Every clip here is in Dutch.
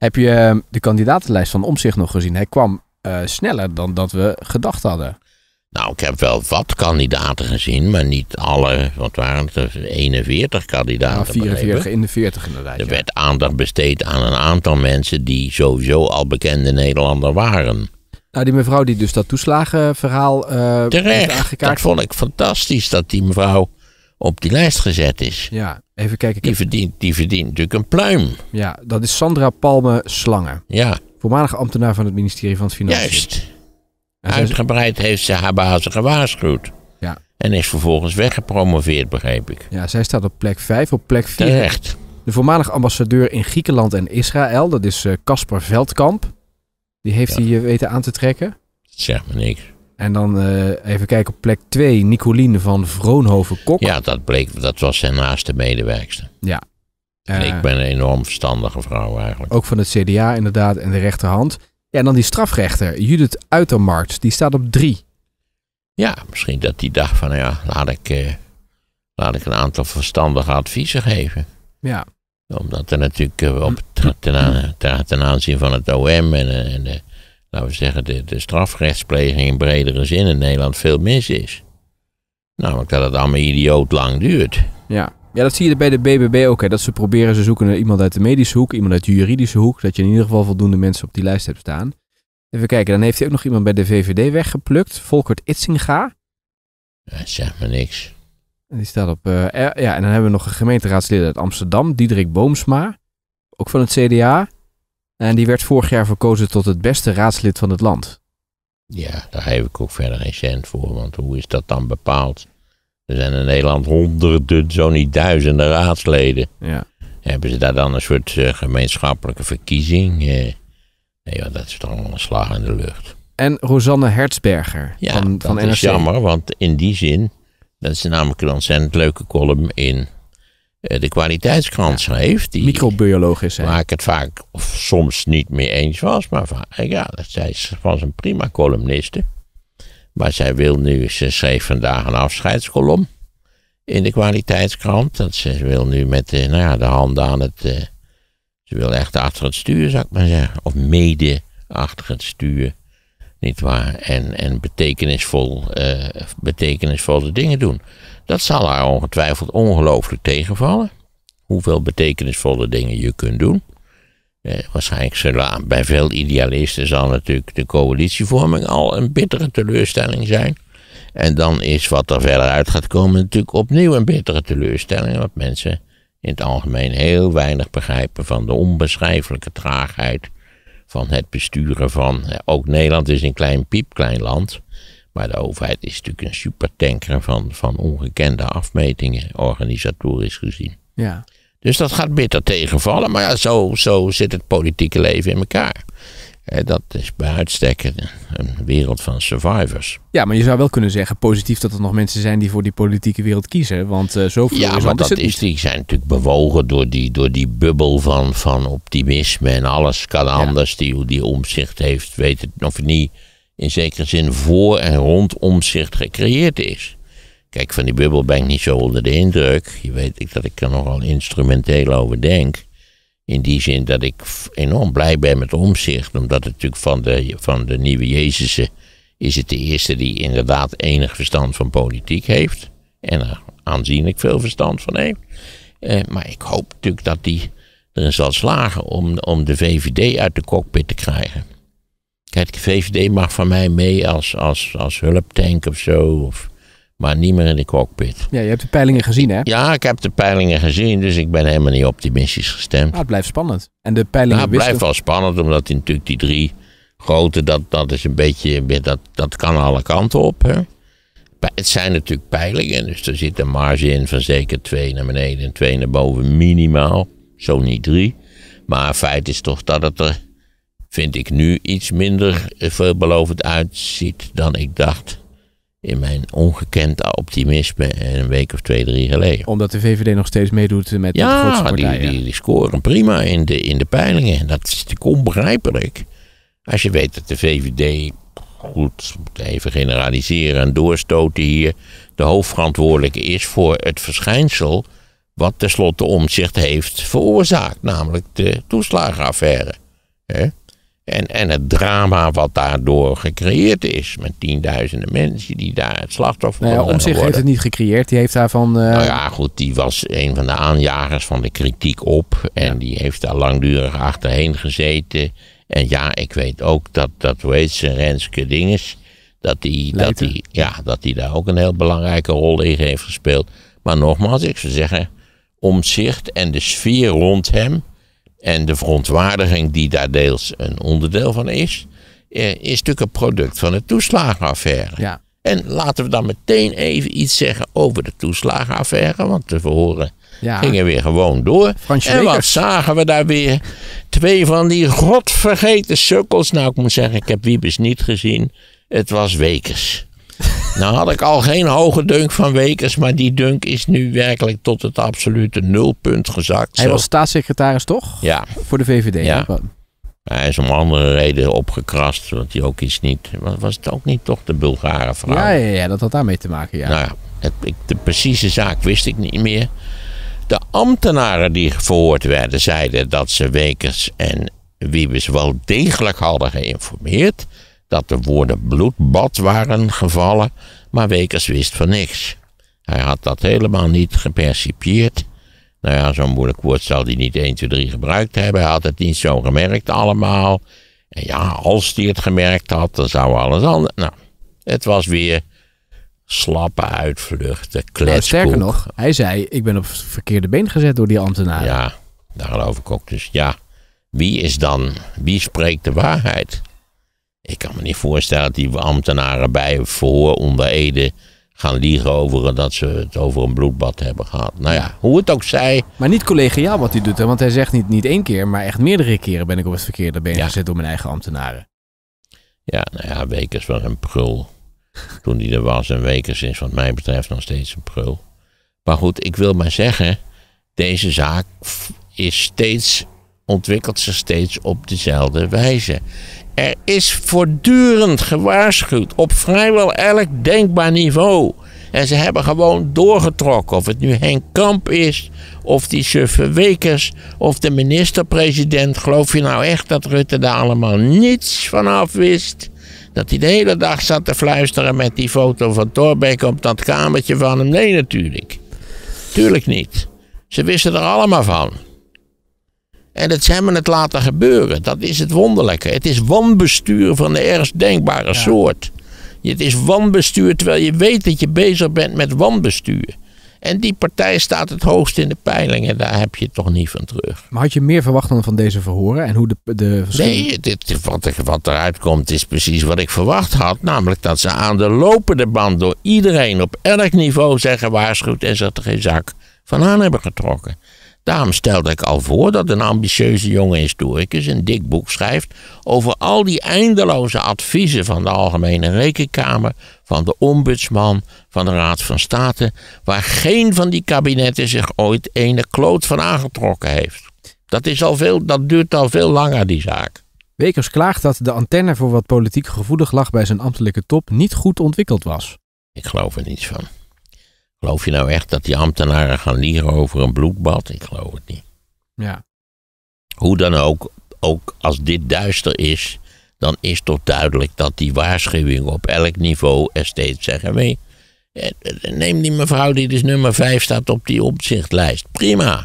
Heb je de kandidatenlijst van Omtzigt nog gezien? Hij kwam sneller dan dat we gedacht hadden. Nou, ik heb wel wat kandidaten gezien, maar niet alle. Wat waren het? 41 kandidaten. Nou, 44 in de 40 inderdaad. Er werd aandacht besteed aan een aantal mensen die sowieso al bekende Nederlander waren. Nou, die mevrouw die dus dat toeslagenverhaal Terecht, aangekaart. dat vond ik fantastisch dat die mevrouw op die lijst gezet is. Ja, even kijken. Die verdient natuurlijk een pluim. Ja, dat is Sandra Palme-Slangen. Ja. Voormalig ambtenaar van het ministerie van Financiën. Juist. Uitgebreid heeft ze haar bazen gewaarschuwd. Ja. En is vervolgens weggepromoveerd, begreep ik. Ja, zij staat op plek 5. Op plek 4 Terecht. de voormalig ambassadeur in Griekenland en Israël. Dat is Casper Veldkamp. Die heeft hij weten aan te trekken. Dat zegt me niks. En dan even kijken op plek 2. Nicoline van Vroonhoven-Kok. Ja, dat was zijn naaste medewerkster. Ja. En ik ben een enorm verstandige vrouw eigenlijk. Ook van het CDA inderdaad en de rechterhand. Ja, en dan die strafrechter, Judith Uitermarkt, die staat op 3. Ja, misschien dat die dacht van, ja, laat ik een aantal verstandige adviezen geven. Ja. Omdat er natuurlijk ten aanzien van het OM en de, laten we zeggen, de strafrechtspleging in bredere zin in Nederland veel mis is. Namelijk dat het allemaal idioot lang duurt. Ja. Ja, dat zie je bij de BBB ook. Hè. Dat ze proberen, ze zoeken iemand uit de medische hoek, iemand uit de juridische hoek. Dat je in ieder geval voldoende mensen op die lijst hebt staan. Even kijken, dan heeft hij ook nog iemand bij de VVD weggeplukt. Volkert Itzinga. Dat zegt me niks. En die staat op... ja, en dan hebben we nog een gemeenteraadslid uit Amsterdam, Diederik Boomsma. Ook van het CDA. En die werd vorig jaar verkozen tot het beste raadslid van het land. Ja, daar heb ik ook verder geen cent voor. Want hoe is dat dan bepaald? Er zijn in Nederland honderden, zo niet duizenden raadsleden. Ja. Hebben ze daar dan een soort gemeenschappelijke verkiezing? Nee, dat is toch allemaal een slag in de lucht. En Rosanne Hertzberger van dat NRC. Is jammer, want in die zin, dat is namelijk een ontzettend leuke column in de kwaliteitskrant schreef. Microbioloog is zij. Waar ik het vaak of soms niet mee eens was, maar zij was een prima columniste. Maar ze schreef vandaag een afscheidskolom in de kwaliteitskrant. Dat ze wil nu met de handen aan het... ze wil echt achter het stuur, zou ik maar zeggen. Of mede achter het stuur. Niet waar? En betekenisvolle dingen doen. Dat zal haar ongetwijfeld ongelooflijk tegenvallen. Hoeveel betekenisvolle dingen je kunt doen. Waarschijnlijk bij veel idealisten zal natuurlijk de coalitievorming al een bittere teleurstelling zijn. En dan is wat er verder uit gaat komen natuurlijk opnieuw een bittere teleurstelling. Want mensen in het algemeen heel weinig begrijpen van de onbeschrijfelijke traagheid van het besturen van... Ook Nederland is een piepklein land. Maar de overheid is natuurlijk een supertanker van ongekende afmetingen, organisatorisch gezien. Ja. Dus dat gaat bitter tegenvallen. Maar ja, zo zit het politieke leven in elkaar. Dat is bij uitstek een wereld van survivors. Ja, maar je zou wel kunnen zeggen positief dat er nog mensen zijn die voor die politieke wereld kiezen. Want zoveel ja, is maar het niet. Die zijn natuurlijk bewogen door die bubbel van optimisme. En alles kan anders. Die Omtzigt heeft, weet het of niet, in zekere zin voor en rond Omtzigt gecreëerd is. Kijk, van die bubbel ben ik niet zo onder de indruk. Je weet dat ik er nogal instrumenteel over denk. In die zin dat ik enorm blij ben met Omtzigt. Omdat het natuurlijk van de nieuwe Jezusen is het de eerste die inderdaad enig verstand van politiek heeft. En er aanzienlijk veel verstand van heeft. Maar ik hoop natuurlijk dat hij erin zal slagen om de VVD uit de cockpit te krijgen. Kijk, de VVD mag van mij mee als hulptank of zo. Maar niet meer in de cockpit. Ja, je hebt de peilingen gezien, hè? Ja, ik heb de peilingen gezien, dus ik ben helemaal niet optimistisch gestemd. Het blijft spannend. En de peilingen het blijft wel spannend, omdat natuurlijk die 3 grote, dat is een beetje, dat kan alle kanten op. Hè? Het zijn natuurlijk peilingen, dus er zit een marge in van zeker 2 naar beneden en 2 naar boven minimaal. Zo niet 3. Maar feit is toch dat het er, vind ik nu, iets minder veelbelovend uitziet dan ik dacht. In mijn ongekend optimisme een week of 2, 3 geleden. Omdat de VVD nog steeds meedoet met de grootste partij. Die scoren prima in de peilingen. Dat is natuurlijk onbegrijpelijk. Als je weet dat de VVD, goed, even generaliseren en doorstoten hier, de hoofdverantwoordelijke is voor het verschijnsel wat tenslotte Omtzigt heeft veroorzaakt. Namelijk de toeslagenaffaire. Hè? En het drama wat daardoor gecreëerd is. Met tienduizenden mensen die daar het slachtoffer van Omtzigt worden. heeft het niet gecreëerd. Die heeft daarvan... Nou ja, goed, die was een van de aanjagers van de kritiek op. En die heeft daar langdurig achterheen gezeten. En ja, ik weet ook dat hoe heet ze, Renske Dinges... Dat die daar ook een heel belangrijke rol in heeft gespeeld. Maar nogmaals, ik zou zeggen... Omtzigt en de sfeer rond hem... en de verontwaardiging die daar deels een onderdeel van is natuurlijk een product van de toeslagenaffaire. Ja. En laten we dan meteen even iets zeggen over de toeslagenaffaire, want de verhoren gingen weer gewoon door. En wat zagen we daar weer? 2 van die godvergeten sukkels. Nou, ik moet zeggen, ik heb Wiebes niet gezien. Het was Wekers. Nou had ik al geen hoge dunk van Wekers, maar die dunk is nu werkelijk tot het absolute nulpunt gezakt. Hij was staatssecretaris toch? Ja. Voor de VVD. Ja. Hij is om andere reden opgekrast, want hij ook iets niet... Was het ook niet toch de Bulgare vrouw? Ja, dat had daarmee te maken, ja. Nou ja, de precieze zaak wist ik niet meer. De ambtenaren die verhoord werden, zeiden dat ze Wekers en Wiebes wel degelijk hadden geïnformeerd... dat de woorden bloedbad waren gevallen, maar Wekers wist van niks. Hij had dat helemaal niet gepercipieerd. Nou ja, zo'n moeilijk woord zal hij niet 1, 2, 3 gebruikt hebben. Hij had het niet zo gemerkt allemaal. En ja, als hij het gemerkt had, dan zou alles anders... Nou, het was weer slappe uitvluchten, kletskoek. Nou, sterker nog, hij zei, ik ben op het verkeerde been gezet door die ambtenaren. Ja, daar geloof ik ook. Dus ja, wie spreekt de waarheid? Ik kan me niet voorstellen dat die ambtenaren bij verhoor onder Ede gaan liegen over dat ze het over een bloedbad hebben gehad. Nou ja, hoe het ook zij. Maar niet collegiaal wat hij doet, hè? Want hij zegt niet 1 keer, maar echt meerdere keren ben ik op het verkeerde been gezet door mijn eigen ambtenaren. Ja, nou ja, Wekers was een prul toen hij er was. En Wekers is wat mij betreft nog steeds een prul. Maar goed, ik wil maar zeggen, deze zaak ontwikkelt zich steeds op dezelfde wijze. Er is voortdurend gewaarschuwd op vrijwel elk denkbaar niveau. En ze hebben gewoon doorgetrokken. Of het nu Henk Kamp is, of die suffe Wekers, of de minister-president. Geloof je nou echt dat Rutte daar allemaal niets van af wist? Dat hij de hele dag zat te fluisteren met die foto van Thorbecke op dat kamertje van hem? Nee, natuurlijk. Tuurlijk niet. Ze wisten er allemaal van. En dat ze hebben het laten gebeuren. Dat is het wonderlijke. Het is wanbestuur van de ergst denkbare soort. Het is wanbestuur terwijl je weet dat je bezig bent met wanbestuur. En die partij staat het hoogst in de peilingen. Daar heb je toch niet van terug. Maar had je meer verwacht dan van deze verhoren? En hoe de Nee, wat eruit komt is precies wat ik verwacht had. Namelijk dat ze aan de lopende band door iedereen op elk niveau zijn gewaarschuwd en ze er geen zak van aan hebben getrokken. Daarom stelde ik al voor dat een ambitieuze jonge historicus een dik boek schrijft over al die eindeloze adviezen van de Algemene Rekenkamer, van de Ombudsman, van de Raad van State, waar geen van die kabinetten zich ooit ene kloot van aangetrokken heeft. Dat duurt al veel langer, die zaak. Wekers klaagt dat de antenne voor wat politiek gevoelig lag bij zijn ambtelijke top niet goed ontwikkeld was. Ik geloof er niets van. Geloof je nou echt dat die ambtenaren gaan liegen over een bloedbad? Ik geloof het niet. Ja. Hoe dan ook als dit duister is, dan is toch duidelijk dat die waarschuwingen op elk niveau er steeds zeggen. Neem die mevrouw die dus nummer 5 staat op die Omtzigt-lijst. Prima.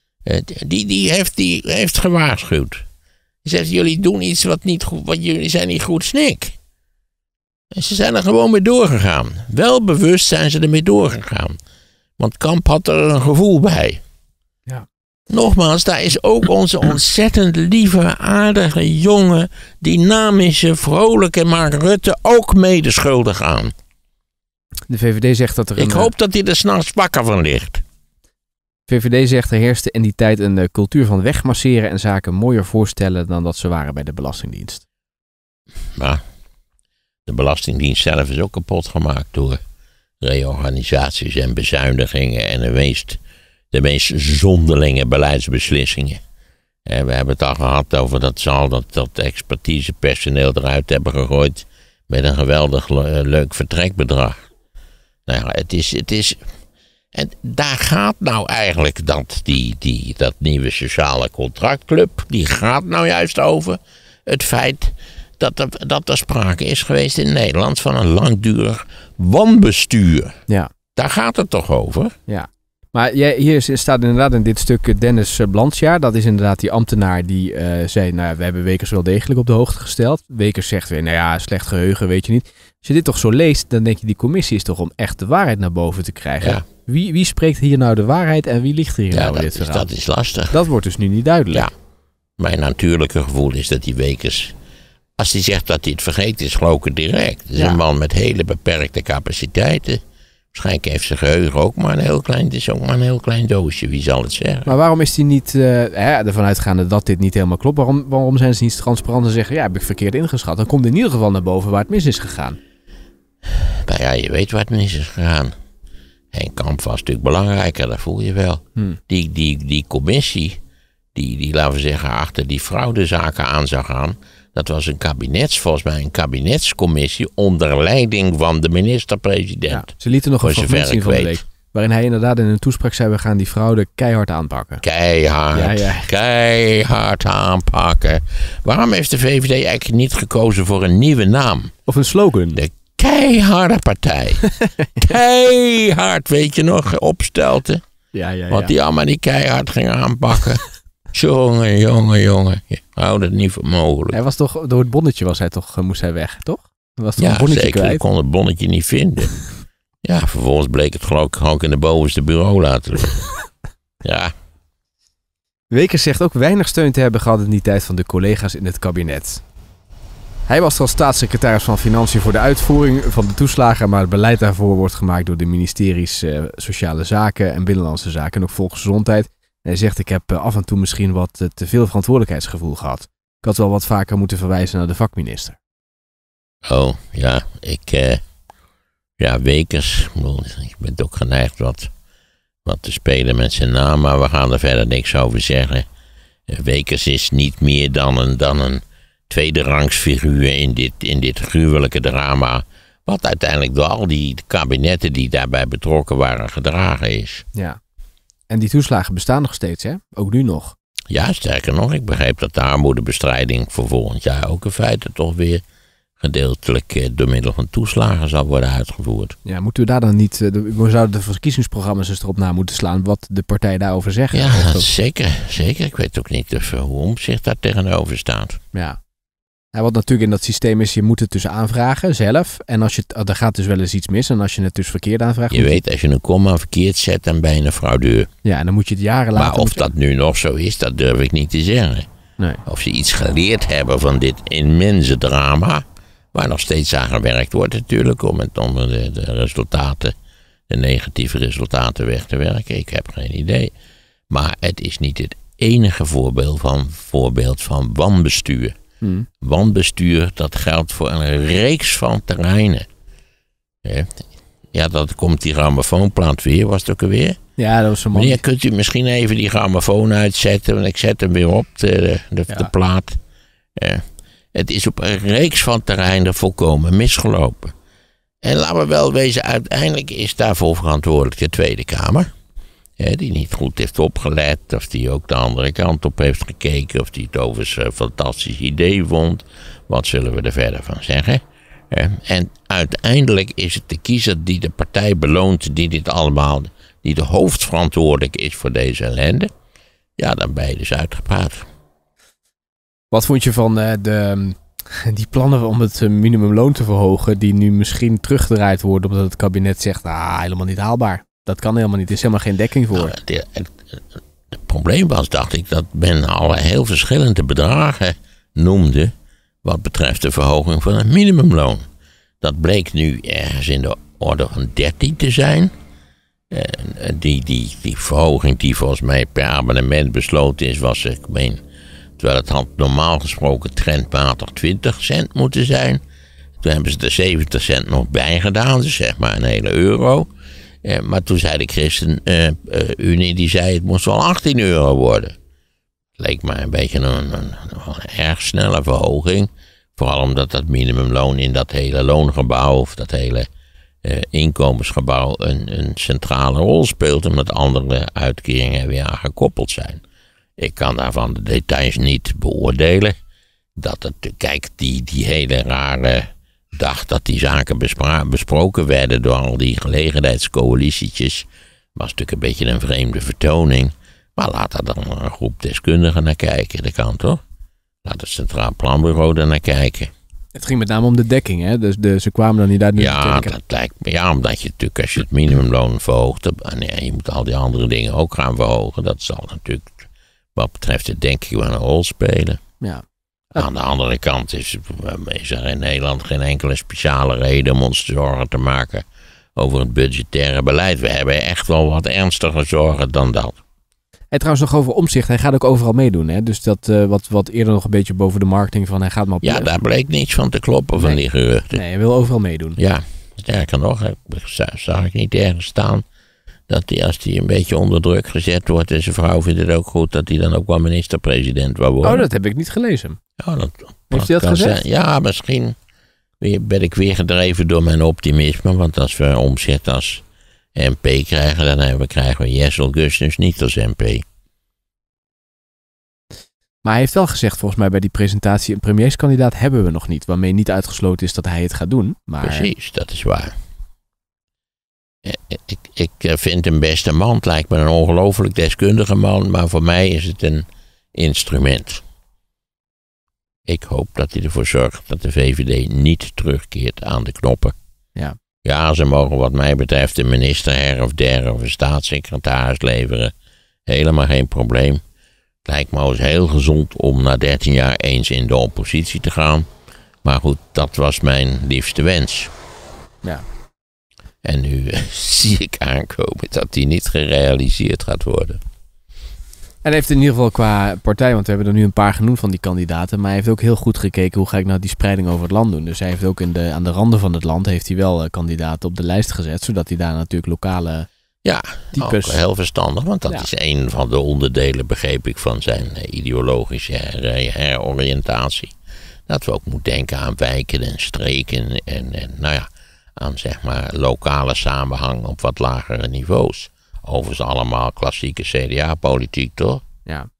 Die heeft gewaarschuwd. Die zegt, jullie doen iets wat jullie zijn niet goed snik. En ze zijn er gewoon mee doorgegaan. Wel bewust zijn ze ermee doorgegaan. Want Kamp had er een gevoel bij. Ja. Nogmaals, daar is ook onze ontzettend lieve, aardige jonge, dynamische, vrolijke Mark Rutte ook medeschuldig aan. De VVD zegt dat er Ik hoop dat hij er 's nachts wakker van ligt. VVD zegt er heerste in die tijd een cultuur van wegmasseren en zaken mooier voorstellen dan dat ze waren bij de Belastingdienst. Maar de Belastingdienst zelf is ook kapot gemaakt door reorganisaties en bezuinigingen en de meest zonderlinge beleidsbeslissingen. En we hebben het al gehad over dat ze al dat expertisepersoneel eruit hebben gegooid met een geweldig leuk vertrekbedrag. Nou ja, En daar gaat nou eigenlijk dat nieuwe sociale contractclub, die gaat nou juist over het feit dat er sprake is geweest in Nederland van een langdurig wanbestuur. Ja. Daar gaat het toch over? Ja. Maar hier staat inderdaad in dit stuk Dennis Blansjaar. Dat is inderdaad die ambtenaar die zei, nou ja, we hebben Wekers wel degelijk op de hoogte gesteld. Wekers zegt weer, nou ja, slecht geheugen, weet je niet. Als je dit toch zo leest, dan denk je, die commissie is toch om echt de waarheid naar boven te krijgen. Ja. Wie spreekt hier nou de waarheid en wie ligt er hier nou in dit verhaal? Dat is lastig. Dat wordt dus nu niet duidelijk. Ja. Mijn natuurlijke gevoel is dat die Wekers, als hij zegt dat hij het vergeet, is geloof ik het direct. Het is een man met hele beperkte capaciteiten. Waarschijnlijk heeft zijn geheugen ook maar het is ook maar een heel klein doosje, wie zal het zeggen. Maar waarom is hij niet, ervan uitgaande dat dit niet helemaal klopt, waarom zijn ze niet transparant en zeggen, ja, heb ik verkeerd ingeschat? Dan komt in ieder geval naar boven waar het mis is gegaan. Nou ja, je weet waar het mis is gegaan. Henk Kamp was natuurlijk belangrijker, dat voel je wel. Die commissie, die laten we zeggen, achter die fraudezaken aan zou gaan, dat was volgens mij een kabinetscommissie onder leiding van de minister-president. Ja, ze lieten nog een fragment zien van de week, waarin hij inderdaad in een toespraak zei, we gaan die fraude keihard aanpakken. Keihard aanpakken. Waarom heeft de VVD eigenlijk niet gekozen voor een nieuwe naam? Of een slogan? De Keiharde Partij. Keihard, weet je nog, Opstelten. Ja. Wat die allemaal die keihard gingen aanpakken. Jongen. Hou dat niet voor mogelijk. Hij was toch, door het bonnetje moest hij weg, toch? Was toch ja, een bonnetje zeker. Kwijt? Ik kon het bonnetje niet vinden. Ja, vervolgens bleek het geloof ik ook in de bovenste bureau laten liggen. Ja. Wekers zegt ook weinig steun te hebben gehad in die tijd van de collega's in het kabinet. Hij was als staatssecretaris van Financiën voor de uitvoering van de toeslagen, maar het beleid daarvoor wordt gemaakt door de ministeries Sociale Zaken en Binnenlandse Zaken en ook Volksgezondheid. Hij zegt, ik heb af en toe misschien wat te veel verantwoordelijkheidsgevoel gehad. Ik had wel wat vaker moeten verwijzen naar de vakminister. Oh, ja. Wekers. Ik ben ook geneigd wat te spelen met zijn naam, maar we gaan er verder niks over zeggen. Wekers is niet meer dan een tweederangs figuur in dit gruwelijke drama, wat uiteindelijk door al die kabinetten die daarbij betrokken waren gedragen is. Ja. En die toeslagen bestaan nog steeds, hè? Ook nu nog. Ja, sterker nog, ik begreep dat de armoedebestrijding voor volgend jaar ook in feite toch weer gedeeltelijk door middel van toeslagen zal worden uitgevoerd. Ja, moeten we daar dan niet, we zouden de verkiezingsprogramma's eens erop na moeten slaan wat de partijen daarover zeggen? Ja, zeker. Ik weet ook niet hoe Omtzigt daar tegenover staat. Ja. En wat natuurlijk in dat systeem is, je moet het dus aanvragen zelf. En er gaat dus wel eens iets mis. En als je het dus verkeerd aanvraagt... Je weet, als je een komma verkeerd zet, dan ben je een fraudeur. Ja, en dan moet je het jaren later... Maar of dat nu nog zo is, dat durf ik niet te zeggen. Nee. Of ze iets geleerd hebben van dit immense drama, waar nog steeds aan gewerkt wordt natuurlijk, om de resultaten, de negatieve resultaten weg te werken. Ik heb geen idee. Maar het is niet het enige voorbeeld van wanbestuur. Wanbestuur, dat geldt voor een reeks van terreinen. Ja, dat komt die grammofoonplaat weer, was het ook alweer? Ja, dat was zo mooi. Meneer, kunt u misschien even die grammofoon uitzetten, want ik zet hem weer op, de plaat. Het is op een reeks van terreinen volkomen misgelopen. En laten we wel wezen, uiteindelijk is daarvoor verantwoordelijk de Tweede Kamer. Die niet goed heeft opgelet, of die ook de andere kant op heeft gekeken, of die het overigens een fantastisch idee vond. Wat zullen we er verder van zeggen? En uiteindelijk is het de kiezer die de partij beloont, die de hoofdverantwoordelijk is voor deze ellende. Ja, dan ben je dus uitgepraat. Wat vond je van die plannen om het minimumloon te verhogen, die nu misschien teruggedraaid worden omdat het kabinet zegt, helemaal niet haalbaar. Dat kan helemaal niet, er is helemaal geen dekking voor. Nou, het probleem was, dacht ik, dat men alle heel verschillende bedragen noemde wat betreft de verhoging van het minimumloon. Dat bleek nu ergens in de orde van 13 te zijn. Die verhoging die volgens mij per abonnement besloten is, was, ik meen, terwijl het had normaal gesproken trendmatig 20 cent moeten zijn. Toen hebben ze er 70 cent nog bij gedaan, dus zeg maar een hele euro. Maar toen zei de ChristenUnie, die zei het moest wel 18 euro worden. Leek mij een beetje een erg snelle verhoging. Vooral omdat dat minimumloon in dat hele loongebouw, of dat hele inkomensgebouw een centrale rol speelt, omdat andere uitkeringen weer aan gekoppeld zijn. Ik kan daarvan de details niet beoordelen. Kijk, die hele rare dag dat die zaken besproken werden door al die gelegenheidscoalitietjes, was natuurlijk een beetje een vreemde vertoning. Maar laat daar dan een groep deskundigen naar kijken, dat kan toch? Laat het Centraal Planbureau er naar kijken. Het ging met name om de dekking, hè? Dus ze kwamen dan niet uit. Ja, dat lijkt me. Ja, omdat je natuurlijk, als je het minimumloon verhoogt, en je moet al die andere dingen ook gaan verhogen, dat zal natuurlijk, wat betreft het denken, wel een rol spelen. Ja. Aan de andere kant is er in Nederland geen enkele speciale reden om ons zorgen te maken over het budgettaire beleid. We hebben echt wel wat ernstiger zorgen dan dat. En trouwens nog over Omtzigt, hij gaat ook overal meedoen. Hè? Dus dat wat eerder nog een beetje boven de marketing van hij gaat maar op. Ja, daar bleek niets van te kloppen van die geruchten. Nee, hij wil overal meedoen. Ja, sterker nog, zag ik niet ergens staan dat hij, als hij een beetje onder druk gezet wordt en zijn vrouw vindt het ook goed, dat hij dan ook wel minister-president wil worden. Oh, dat heb ik niet gelezen. Ja, heeft hij dat gezegd? Ja, misschien ben ik weer gedreven door mijn optimisme, want als we Omtzigt als MP krijgen, dan krijgen we Jessel Augustus niet als MP. Maar hij heeft wel gezegd, volgens mij bij die presentatie, een premierskandidaat hebben we nog niet, waarmee niet uitgesloten is dat hij het gaat doen. Maar... Precies, dat is waar. Ik vind hem best een man, het lijkt me een ongelooflijk deskundige man, maar voor mij is het een instrument. Ik hoop dat hij ervoor zorgt dat de VVD niet terugkeert aan de knoppen. Ja. Ja, ze mogen wat mij betreft een minister her of der of een staatssecretaris leveren. Helemaal geen probleem. Het lijkt me eens heel gezond om na 13 jaar eens in de oppositie te gaan. Maar goed, dat was mijn liefste wens. Ja. En nu zie ik aankomen dat die niet gerealiseerd gaat worden. En hij heeft in ieder geval qua partij, want we hebben er nu een paar genoemd van die kandidaten, maar hij heeft ook heel goed gekeken hoe ga ik nou die spreiding over het land doen. Dus hij heeft ook aan de randen van het land heeft hij wel kandidaten op de lijst gezet, zodat hij daar natuurlijk lokale types... Ook heel verstandig, want dat is een van de onderdelen, begreep ik, van zijn ideologische heroriëntatie. Dat we ook moeten denken aan wijken en streken en aan zeg maar lokale samenhang op wat lagere niveaus. Overigens allemaal klassieke CDA-politiek, toch? Ja.